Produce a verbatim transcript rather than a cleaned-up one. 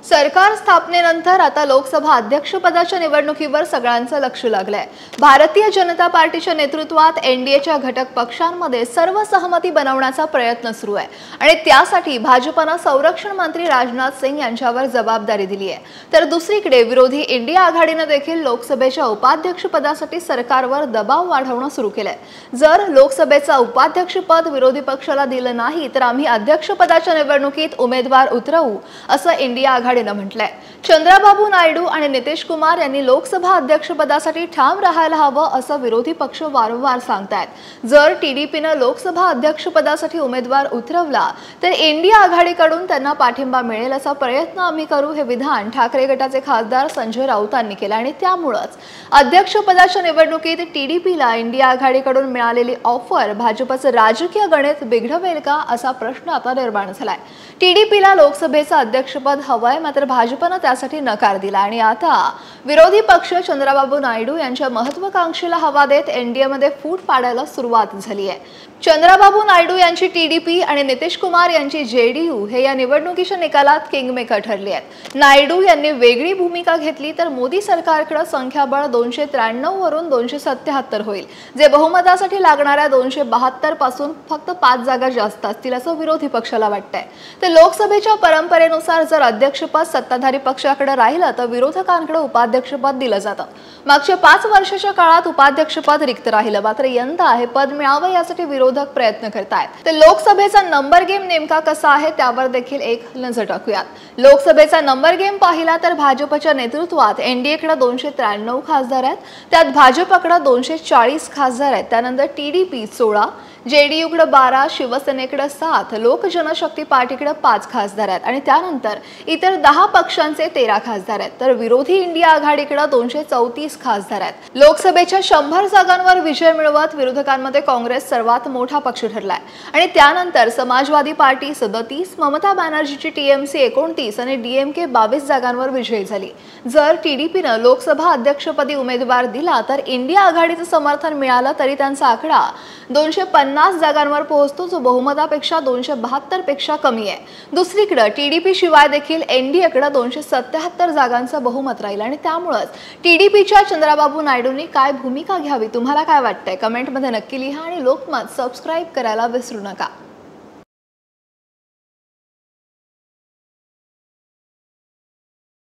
सरकार स्थापनेनंतर आता लोकसभा अध्यक्षपदाच्या निवडणुकीवर सगळ्यांचं लक्ष लागलंय। भारतीय जनता पार्टीच्या नेतृत्वात एनडीएच्या घटक पक्षांमध्ये सर्व सहमती बनवण्याचा प्रयत्न सुरू आहे आणि त्यासाठी भाजपने संरक्षण मंत्री राजनाथ सिंग यांच्यावर जबाबदारी दिली आहे। तर दुसरीकडे विरोधी इंडिया आघाडीने देखील लोकसभेच्या उपाध्यक्षपदासाठी सरकारवर दबाव वाढवणं सुरू केलंय। जर लोकसभेचं उपाध्यक्षपद विरोधी पक्षाला दिलं नाही तर आम्ही अध्यक्षपदाच्या निवडणुकीत उमेदवार उतरवू असं इंडिया आघाडीने म्हटलंय। चंद्राबाबू नायडू आणि नितीश कुमार यांनी लोकसभा अध्यक्षपदासाठी ठाम राहायला हवं असं विरोधी पक्ष वारंवार सांगतायत। जर टीडीपीने लोकसभा अध्यक्षपदासाठी उमेदवार उतरवला तर इंडिया आघाडीकडून त्यांना पाठिंबा मिळेल असा प्रयत्न आम्ही करू हे विधान ठाकरे गटाचे खासदार संजय राऊतांनी केले आणि त्यामुळेच अध्यक्षपदाच्या निवडणुकीत टीडीपीला इंडिया आघाडीकडून मिळालेली ऑफर भाजपचे राजकीय गणित बिघडवेल का असा प्रश्न आता निर्माण झालाय। टीडीपीला लोकसभेचं अध्यक्षपद हवंय मात्र भाजपने त्यासाठी नकार दिला आणि आता विरोधी पक्ष चंद्राबाबू नायडू यांच्या महत्त्वाकांक्षेला हवा देत एनडीएमध्ये फूट पाडायला सुरुवात झाली आहे। चंद्राबाबू नायडू यांची टीडीपी आणि नितीश कुमार यांची जेडीयू हे या निवडणुकीच्या निकालात किंगमेकर ठरले आहेत। नायडू यांनी वेगळी भूमिका घेतली तर मोदी सरकारकडे संख्याबळ दोनशे त्र्याण्णव वरून दोनशे सत्याहत्तर होईल, जे बहुमतासाठी लागणाऱ्या दोनशे बहात्तर पासून फक्त पाच जागा जास्त असतील असं विरोधी पक्षाला वाटतंय। तर लोकसभेच्या परंपरेनुसार जर अध्यक्षपद सत्ताधारी पक्षाकडे राहिलं तर विरोधकांकडे उपाध्यक्षपद दिलं जातं। मागच्या पाच वर्षाच्या काळात उपाध्यक्षपद रिक्त राहिलं मात्र यंदा हे पद मिळावं यासाठी विरोधक प्रयत्न करतायत। तर लोकसभेचा नंबर गेम नेमका कसा आहे त्यावर देखील एक नजर टाकूयात। लोकसभेचा नंबर गेम पाहिला तर भाजपच्या नेतृत्वात एनडीएकडे दोनशे त्र्याण्णव खासदार आहेत, त्यात भाजपकडे दोनशे चाळीस खासदार आहेत, त्यानंतर टीडीपी सोळा, जेडीयूकडे बारा, शिवसेनेकडे सात, लोक जनशक्ती पार्टीकडे पाच खासदार आहेत आणि त्यानंतर इतर दहा पक्षांचे तेरा खासदार आहेत। तर विरोधी इंडिया आघाडीकडे दोनशे चौतीस खासदार आहेत। लोकसभेच्या शंभर जागांवर विजय मिळवत विरोधकांमध्ये काँग्रेस सर्वात मोठा पक्ष ठरलाय आणि त्यानंतर समाजवादी पार्टी सदतीस, ममता बॅनर्जीची टीएमसी एकोणतीस आणि डीएमके बावीस जागांवर विजयी झाली। जर टीडीपीने लोकसभा अध्यक्षपदी उमेदवार दिला तर इंडिया आघाडीचं समर्थन मिळालं तरी त्यांचा आकडा दोनशे पन्नास जागांवर पोहोचतो, जो बहुमतापेक्षा दोनशे बहात्तर पेक्षा कमी आहे। दुसरीकडे टीडीपी शिवाय देखील एनडीएकडे दोनशे सत्याहत्तर जागांचं बहुमत राहील आणि त्यामुळेच टीडीपीच्या चंद्राबाबू नायडूंनी काय भूमिका घ्यावी तुम्हाला काय वाटतंय कमेंटमध्ये नक्की लिहा आणि लोकमत सबस्क्राइब करायला विसरू नका।